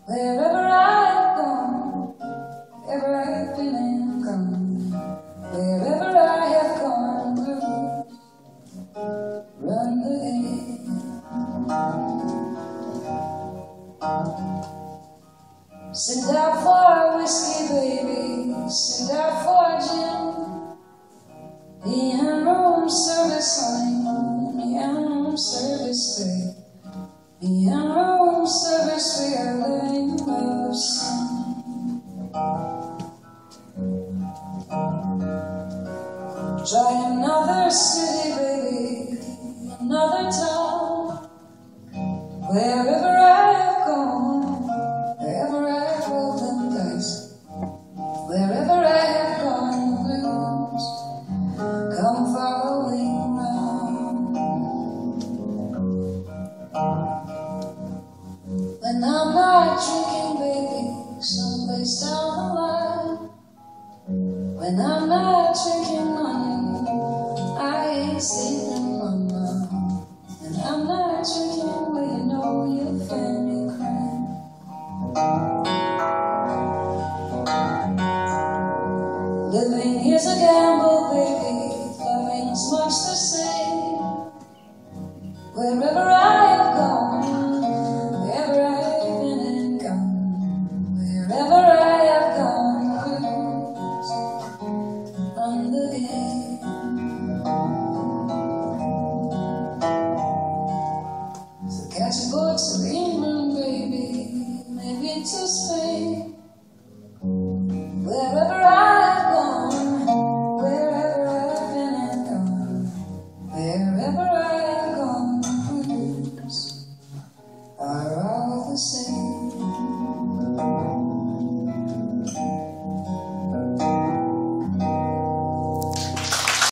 Wherever I've gone, wherever I've been and gone, wherever I have gone through, run the game. Send out for whiskey, baby, send out for gin. Me and room service, honey, me and room service, babe. Me and room service, we are living love sin. Try another city, baby, another town. Wherever I have gone, wherever I have rolled them dice, wherever I have gone, the blues come following round. When I'm not drinking, baby, someplace down the line. When I'm not drinking money, I ain't sleeping, mama. And I'm not drinking, well, you know you'll find me crying. Living is a gamble, baby, loving's much the same. Wherever I have gone, wherever I've been and gone, wherever I have gone, cruise on the game. So catch a boat to England, baby, maybe to Spain. Wherever I've gone, wherever I've been and gone, wherever I've gone, cruise are all the same.